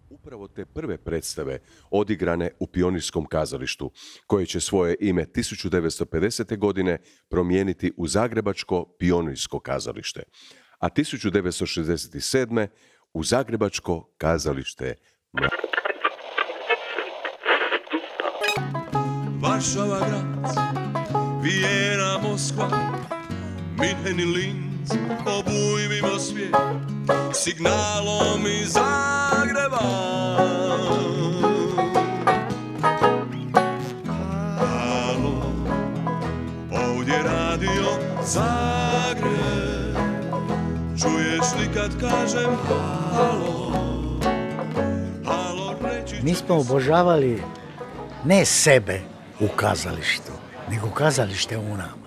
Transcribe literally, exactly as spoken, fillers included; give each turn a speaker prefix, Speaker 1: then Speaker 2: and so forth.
Speaker 1: Upravo te prve predstave odigrane u Pionirskom kazalištu, koje će svoje ime tisuću devetsto pedesete. godine promijeniti u Zagrebačko Pionirsko kazalište, a tisuću devetsto šezdeset sedme. u Zagrebačko kazalište mladih.
Speaker 2: Varšava, Graz, Vijena, Moskva, Minhen i Linz, obujmimo svijet signalom iz Zagreba. Halo, ovdje radio Zagreb, čuješ li kad kažem halo, halo reći.
Speaker 3: Mi smo obožavali ne sebe u kazalištu, nego kazalište u nama.